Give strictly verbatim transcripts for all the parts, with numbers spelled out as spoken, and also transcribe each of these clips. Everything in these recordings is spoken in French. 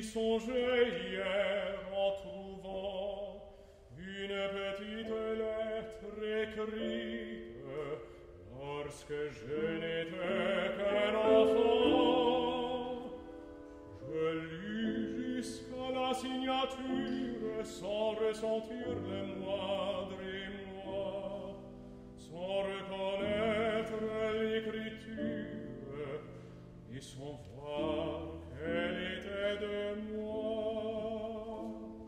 songeais hier en trouvant une petite lettre écrite lorsque je n'étais qu'un enfant. Je lus jusqu'à la signature sans ressentir le moindre émoi, sans reconnaître l'écriture et sans voir qu'elle était de moi.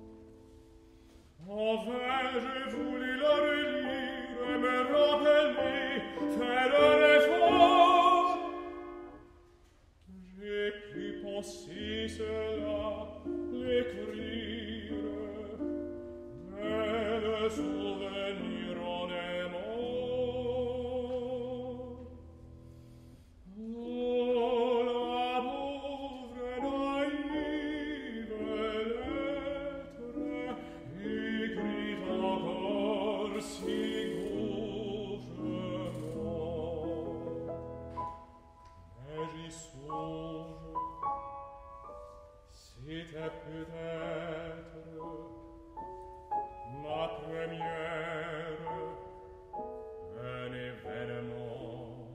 En vain je voulus la relire, me rappeler, faire un effort. J'ai pu penser cela, l'écrire, mais le souvenir en est mort. Oh, la pauvre naïve lettre, écrite encore si gauchement. Mais j'y songe, c'était peut-être ma première, un événement.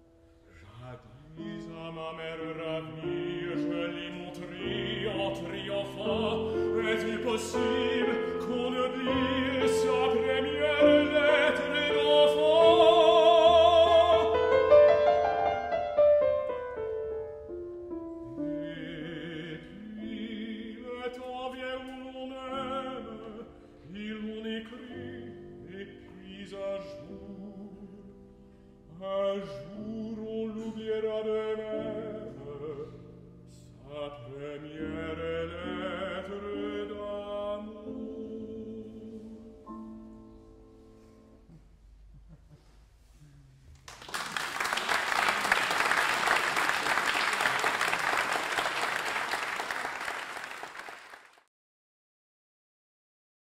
Jadis à ma mère ravie, je l'ai montré en triomphant. Est-il possible qu'on oublie sa première lettre d'enfant? Et puis le temps vient où l'on aime, et l'on écrit, et puis un jour, un jour on l'oubliera de même, sa première